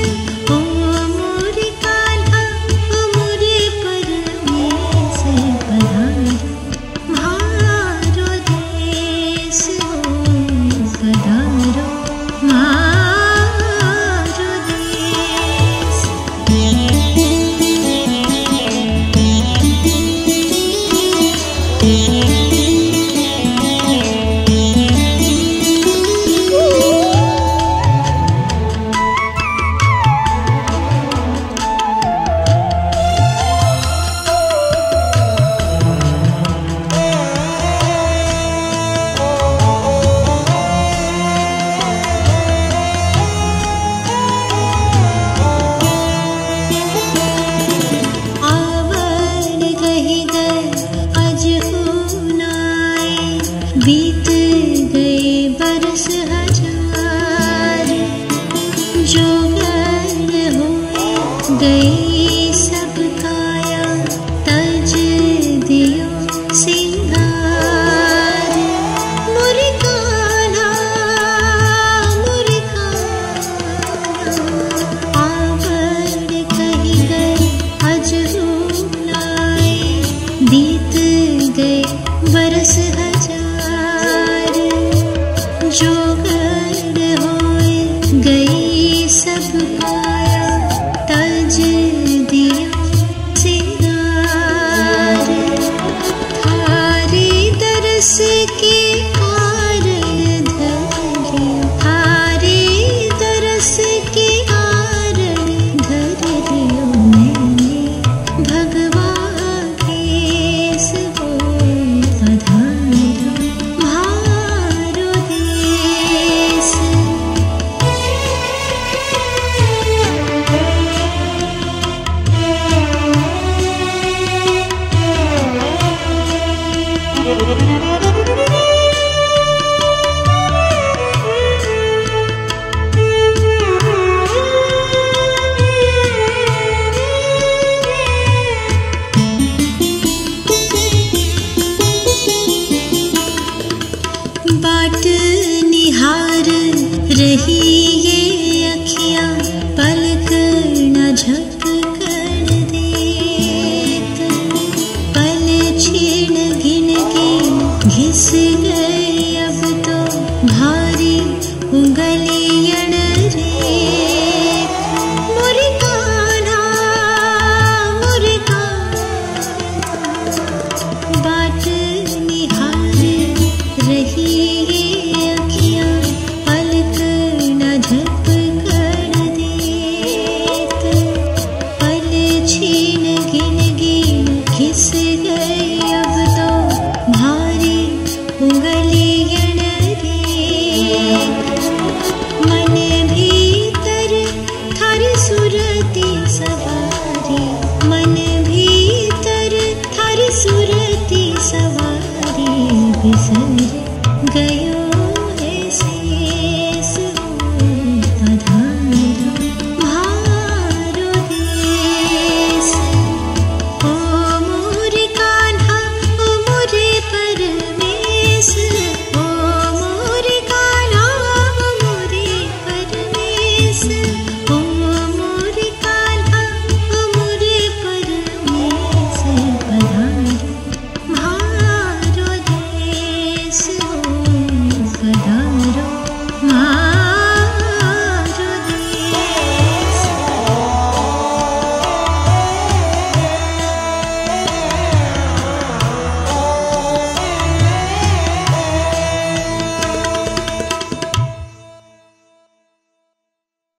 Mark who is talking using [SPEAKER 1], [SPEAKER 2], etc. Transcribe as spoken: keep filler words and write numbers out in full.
[SPEAKER 1] बीत गए बरस हजार, जो गल हो गई सब काया, तज दियो सिंगार। मुरकाना मुरकाना आवड़ कही गए अज नाए, बीत गए बरस हजार, जो गल होए गई सब काया, तज दिया सिंगार। थारे दरस के कारण धर, थारे दरस के कारण धर दियो मैंने भगवान के सबो पधारो भारो देश। बाट निहार रही ये अखियां, पलक न झपकन देत, पल छीन गिन के घिस गई अब तो भारी उंगलियन रेत। मुरकाना मुरकाना बाट निहार रही ये अखियां, पलक न झपकन देत, पल छीन गिन गिन घिस गई अब तो भारी उंगलियन रेत। मन भीतर थारी सुरती सवा